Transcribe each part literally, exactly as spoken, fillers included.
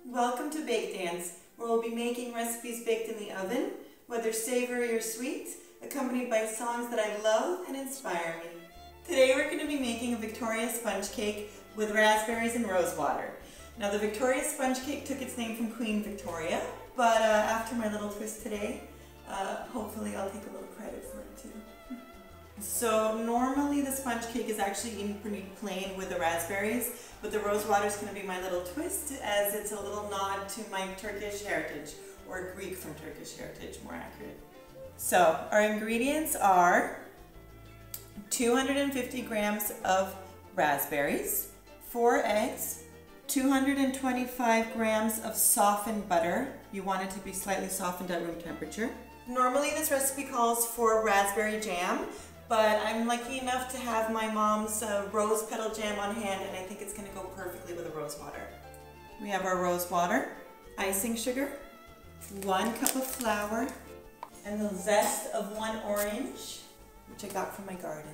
Welcome to Bake Dance, where we'll be making recipes baked in the oven, whether savory or sweet, accompanied by songs that I love and inspire me. Today we're going to be making a Victoria sponge cake with raspberries and rose water. Now the Victoria sponge cake took its name from Queen Victoria, but uh, after my little twist today, uh, hopefully I'll take a little credit for it too. So normally the sponge cake is actually eaten pretty plain with the raspberries, but the rose water is going to be my little twist as it's a little nod to my Turkish heritage, or Greek from Turkish heritage, more accurate. So our ingredients are two hundred fifty grams of raspberries, four eggs, two hundred twenty-five grams of softened butter. You want it to be slightly softened at room temperature. Normally this recipe calls for raspberry jam, but I'm lucky enough to have my mom's uh, rose petal jam on hand, and I think it's going to go perfectly with the rose water. We have our rose water, icing sugar, one cup of flour, and the zest of one orange, which I got from my garden.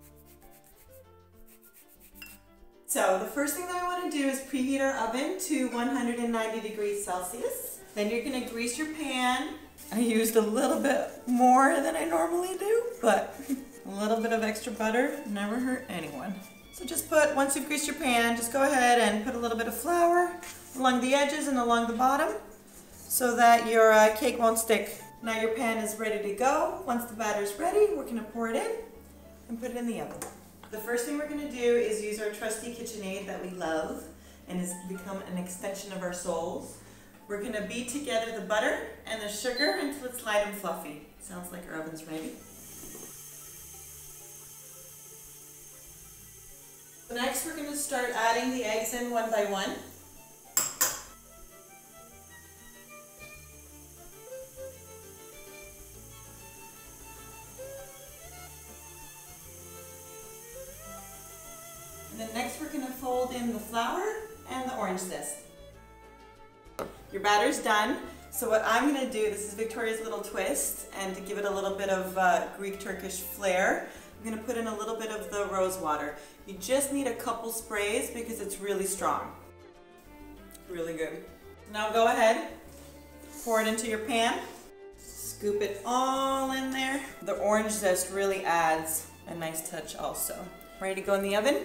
So the first thing that I want to do is preheat our oven to one hundred ninety degrees Celsius. Then you're going to grease your pan. I used a little bit more than I normally do, but a little bit of extra butter never hurt anyone. So just put, once you've greased your pan, just go ahead and put a little bit of flour along the edges and along the bottom so that your uh, cake won't stick. Now your pan is ready to go. Once the batter's ready, we're going to pour it in and put it in the oven. The first thing we're going to do is use our trusty KitchenAid that we love and has become an extension of our souls. We're going to beat together the butter and the sugar until it's light and fluffy. Sounds like our oven's ready. So next we're going to start adding the eggs in one by one. And then next we're going to fold in the flour and the orange zest. Your batter's done, so what I'm going to do, this is Victoria's little twist, and to give it a little bit of uh, Greek-Turkish flair, I'm going to put in a little bit of the rose water. You just need a couple sprays because it's really strong. Really good. Now go ahead, pour it into your pan, scoop it all in there. The orange zest really adds a nice touch also. Ready to go in the oven?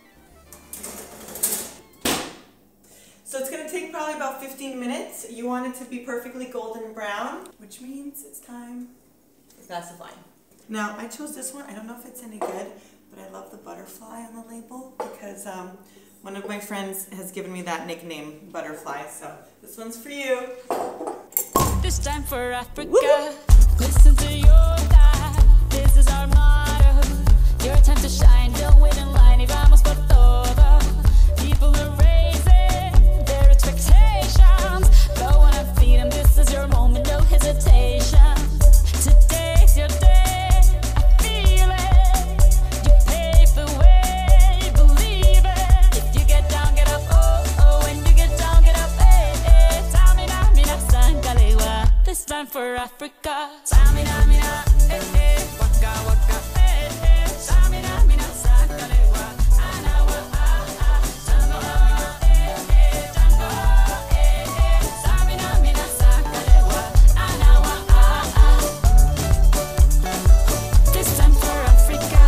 So it's going to take probably about fifteen minutes. You want it to be perfectly golden brown, which means it's time for a glass of wine. Now I chose this one. I don't know if it's any good, but I love the butterfly on the label because um, one of my friends has given me that nickname, Butterfly. So this one's for you. This time for Africa. Woo! Listen to your dad. This is our motto. Your time to shine. Don't wait in line. Y vamos por todo. People are raising their expectations. Go on and feed them. This is your moment. No hesitation. Today's your day. I feel it. You pave the way. Believe it. If you get down, get up. Oh, oh. When you get down, get up. Hey, hey. Tamina, mina, sangalewa. This time for Africa. Tamina, mina, eh, eh. Waka, waka, eh, eh. Tamina, mina, sangalewa. Anawa, ah, ah. Tango, eh, eh. Tango, eh, eh. Tamina, mina, sangalewa. Anawa, ah, ah. This time for Africa.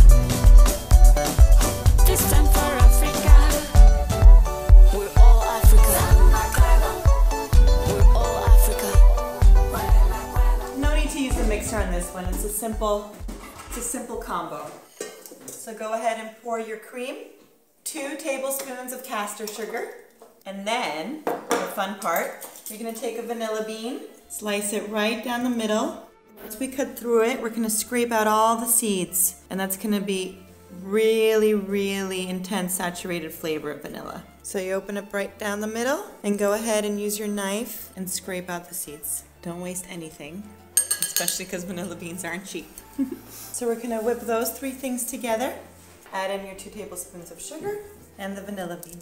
This time for Africa. We're all Africa. We're all Africa. No need to use a mixer on this one. It's a simple, it's a simple combo. So go ahead and pour your cream, two tablespoons of castor sugar, and then the fun part, you're going to take a vanilla bean, slice it right down the middle. Once we cut through it, we're going to scrape out all the seeds, and that's going to be really, really intense saturated flavor of vanilla. So you open it right down the middle and go ahead and use your knife and scrape out the seeds. Don't waste anything, especially because vanilla beans aren't cheap. So we're going to whip those three things together. Add in your two tablespoons of sugar and the vanilla bean.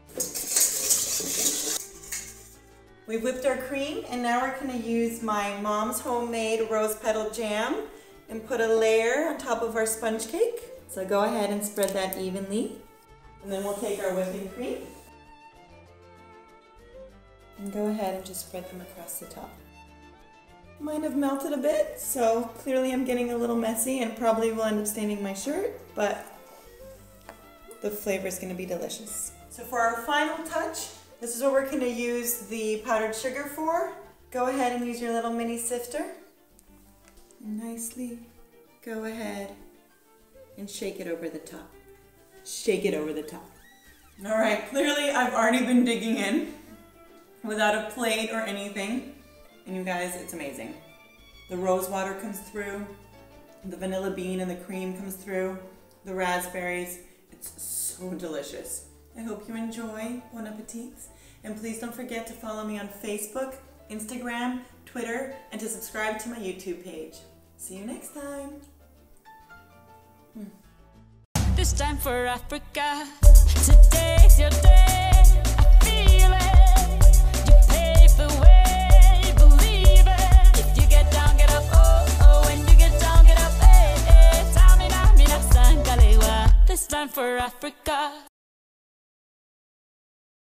We've whipped our cream, and now we're going to use my mom's homemade rose petal jam and put a layer on top of our sponge cake. So go ahead and spread that evenly. And then we'll take our whipping cream And go ahead and just spread them across the top. Mine have melted a bit, so clearly I'm getting a little messy and probably will end up staining my shirt, but the flavor is going to be delicious. So for our final touch, this is what we're going to use the powdered sugar for. Go ahead and use your little mini sifter. Nicely go ahead and shake it over the top. Shake it over the top. All right, clearly I've already been digging in without a plate or anything. And you guys, it's amazing. The rose water comes through, the vanilla bean and the cream comes through, the raspberries. It's so delicious. I hope you enjoy. Bon appetit. And please don't forget to follow me on Facebook, Instagram, Twitter, and to subscribe to my YouTube page. See you next time. Hmm. This time for Africa. Today's your day. I feel it. You pave the way. Believe it. If you get down, get up. Oh, oh. When you get down, get up. Hey, hey. Tamina, mina, sangalewa. This time for Africa.